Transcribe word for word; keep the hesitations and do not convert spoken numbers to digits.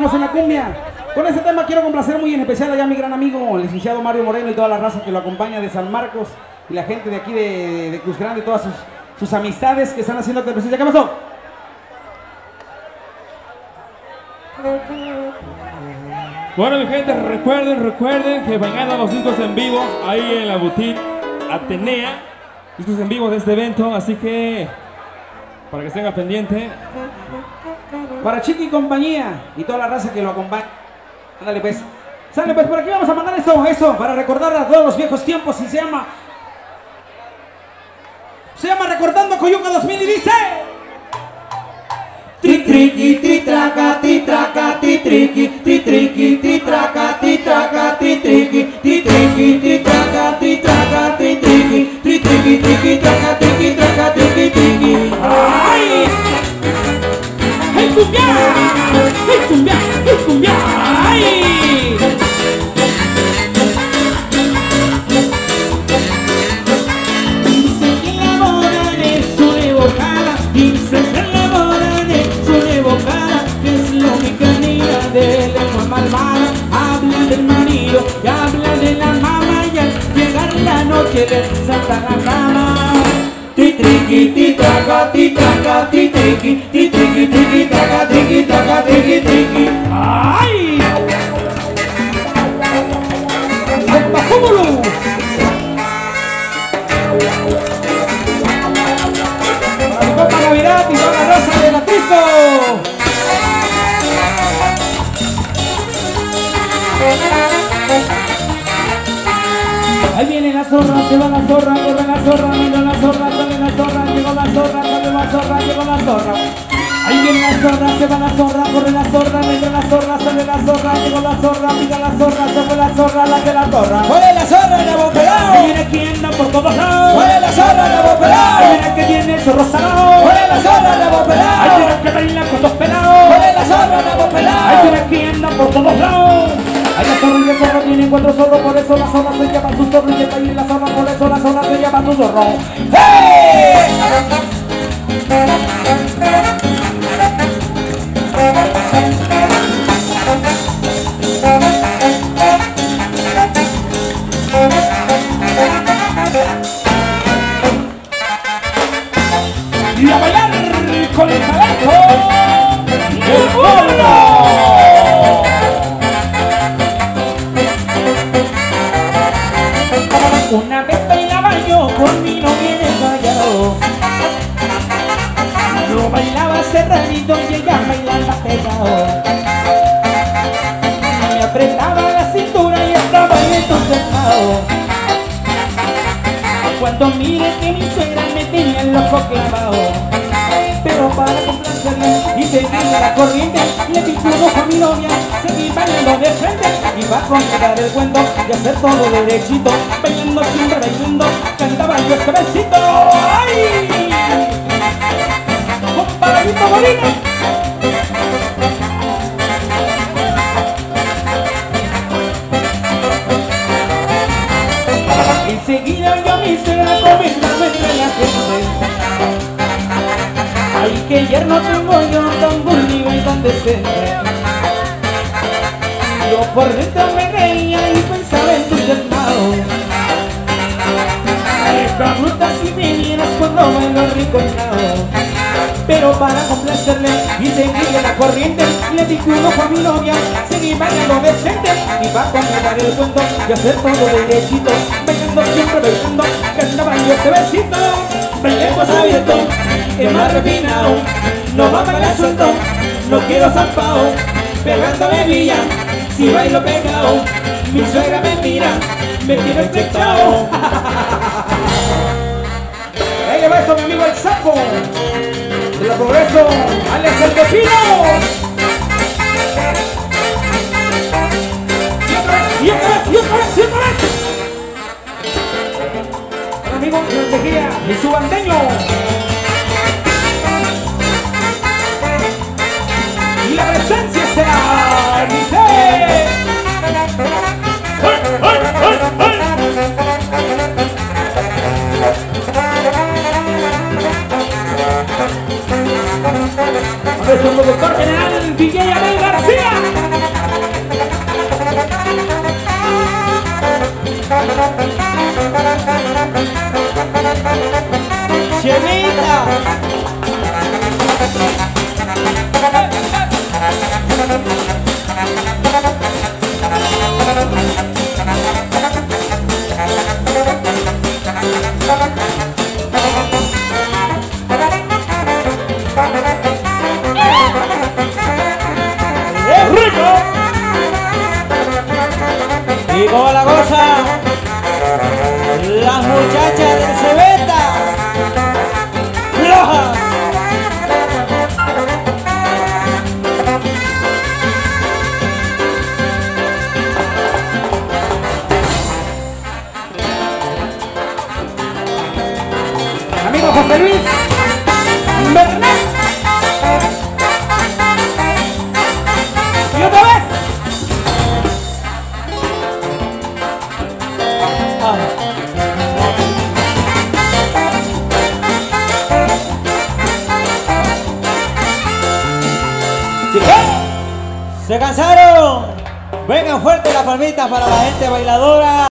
Seguimos en la cumbia. Con este tema quiero complacer muy en especial allá a mi gran amigo, el licenciado Mario Moreno y toda la raza que lo acompaña de San Marcos y la gente de aquí de, de Cruz Grande, todas sus, sus amistades que están haciendo presencia. ¿Qué pasó? Bueno, mi gente, recuerden, recuerden que mañana los discos en vivo ahí en la boutique Atenea, discos en vivo de este evento, así que para que estén pendientes. Para Chiqui y compañía y toda la raza que lo acompaña. Ándale pues. Sale pues, por aquí vamos a mandar esto, eso, para recordar a todos los viejos tiempos y se llama... Se llama Recordando Coyuca dos mil y dice... Tri triqui, tri traca, tri traca, tri triqui, tri triqui, tri traca, tri traca, tri triqui, tri triqui, tri traca, tri traca, tri triqui, tri triqui, triqui, traca, triqui, traca, triqui, triqui. ¡Ay! ¡Hey cumbia! ¡Hey cumbia! ¡Hey cumbia! ¡Ay! Dicen que la boda es una evocada, dicen que la boda es una evocada, que es la única niña de lengua malvada. Habla del marido y habla de la mamá y al llegar la noche le salta la cama. Ti triqui, ti traca, ti traca, ti triqui, ti triqui, triqui, traca, triqui, traca, triqui, triqui. ¡Ay! ¡Ay, bajúmolo! Para mi compa Navidad y toda la raza de la Trisco. Ahí viene la zorra, se va la zorra, corre la zorra, vino la zorra, sale la zorra, llegó la zorra, sale la zorra, llegó la zorra. Ahí viene la zorra, se va la zorra, corre la zorra, vino la zorra, sale la zorra, llegó la zorra, pica la zorra, se fue la zorra, la que la zorra. ¡Mueve la zorra, la bopelao! Ahí viene quien anda por todos lados. ¡Mueve la zorra, la bopelao! Ahí viene que tiene el zorro salado. ¡Mueve la zorra, la bopelao! Ahí viene que baila con dos pelados. ¡Mueve la zorra, la bopelao! Ahí viene quien anda por todos lados. Ahí la zorra y el zorro tienen cuatro zorros, por eso la zorra se llama su zorro. Y el país la zorra, por eso la zorra se llama su zorro. ¡Hey! Y a bailar con el talento del pueblo. Una vez bailaba yo con mi novia en el vallado. Yo bailaba cerradito y ella bailaba pegado. Me apretaba la cintura y estaba entusiasmado. Cuando mire que mi suegra me tenía el ojo clavado, pero para complacerle y seguirle la corriente, le pico un ojo a mi novia, seguí bailando de frente y va a contar el cuento y hacer todo derechito, bailando siempre bailando, cantaba yo este besito. ¡Ay! ¡Compadrito Molina! Enseguida yo me hice la comentarme de la gente. Ay, que yerno tengo yo tan burlido y tan decente. Yo por dentro me reía y pensaba entusiasmado. Esta bruta si me vieras cuando bailo ricochado. Pero para complacerle y seguirle la corriente, le di un ojo a mi novia, seguí bailando decente y va a contar el cuento y hacer todo derechito, bailando siempre bailando, cantaba yo este besito. Bailemos abierto, es más refinado, no va a bailar suelto, no quiero zampao, pegándome villa, si bailo pegado, mi suegra me mira, me tiene estrechado. Ahí le va esto, mi amigo el sapo de la Progreso, Alex el Pepino. Y otra vez, y otra vez, y otra vez, y otra vez. El amigo Ángel Tejía y su bandeño. Y la presencia será, dice. ¡Ay, ay, ay, ay! Nuestro productor general, D J Abel García. Y como la goza las muchachas del Cebeta Rojas. Amigo José Luis Bernal. Y otra vez. Ah. ¿Se cansaron? Vengan fuerte las palmitas para la gente bailadora.